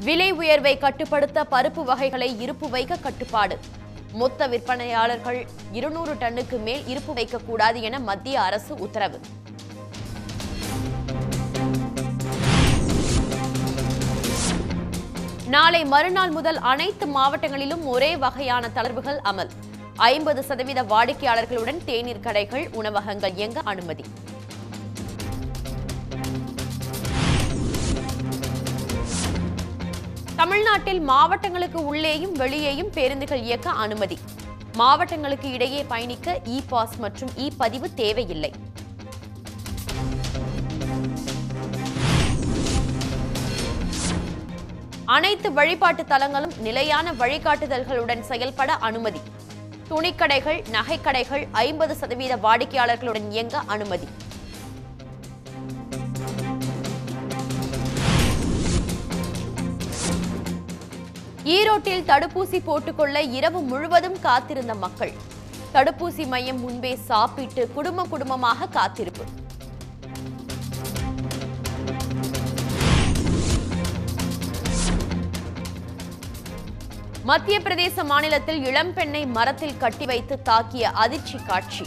விலை உயர்வை கட்டுப்படுத்த பருப்பு வகைகளை இருப்பு வைக்க கட்டுப்பாடு. மொத்த விற்பனையாளர்கள் 200 டன்னுக்கு மேல் இருப்பு வைக்கக்கூடாது என மத்திய அரசு உத்தரவு. நாளை மறுநாள் முதல் அனைத்து மாவட்டங்களிலும் ஒரே வகையான தளர்வுகள் அமல். 50% வாடிக்கையாளர்களுடன் தேநீர் கடைகள், உணவகங்கள் இயங்க அனுமதி. தமிழ்நாட்டில் மாவட்டங்களுக்கு உள்ளேயும் வெளியேயும் பேருந்துகள் இயக்க அனுமதி. மாவட்டங்களுக்கு இடையே பயணிக்க இ-பாஸ் மற்றும் இ-பதிவு தேவையில்லை. அனைத்து வழிபாட்டு தலங்களும் நிலையான வழிகாட்டுதல்களுடன் செயல்பட அனுமதி. துணிக்கடைகள், நகைக்கடைகள் 50% வாடிக்கையாளர்களுடன் இயங்க அனுமதி. ஈரோட்டில் தடுப்பூசி போட்டுக்கொள்ள இரவு முழுவதும் காத்திருந்த மக்கள். தடுப்பூசி மையம் முன்பே சாப்பிட்டு குடும்பமாக காத்திருப்பு. மத்திய பிரதேச மாநிலத்தில் இளம்பெண்ணை மரத்தில் கட்டி வைத்து தாக்கிய அதிர்ச்சி காட்சி.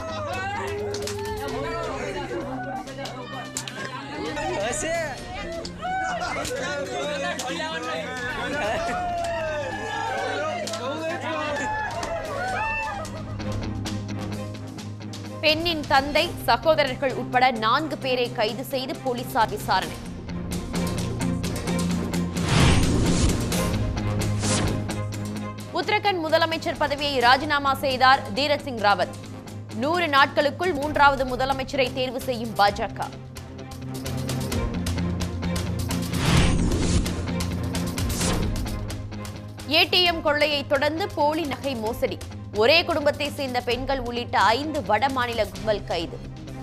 பெண்ணின் தந்தை, சகோதரர்கள் உட்பட 4 பேரை கைது செய்து போலீசார் விசாரணை. உத்தரகண்ட் முதலமைச்சர் பதவியை ராஜினாமா செய்தார் தீரத் சிங் ராவத். 100 நாட்களுக்குள் 3வது முதலமைச்சரை தேர்வு செய்யும் பாஜக. ஏடிஎம் கொள்ளையை தொடர்ந்து போலி நகை மோசடி. ஒரே குடும்பத்தை சேர்ந்த பெண்கள் உள்ளிட்ட 5 வட மாநில கும்பல் கைது.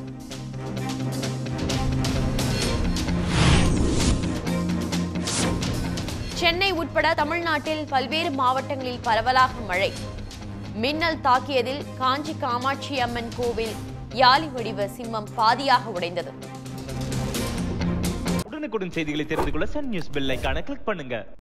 சென்னை உட்பட தமிழ்நாட்டில் பல்வேறு மாவட்டங்களில் பரவலாக மழை. மின்னல் தாக்கியதில் காஞ்சி காமாட்சி அம்மன் கோவில் யாளி வடிவ சிம்மம் பாதியாக உடைந்தது. உடனுக்குடன் செய்திகளை தெரிந்து கொள்ள சன் நியூஸ் பெல் ஐகானை கிளிக் பண்ணுங்க.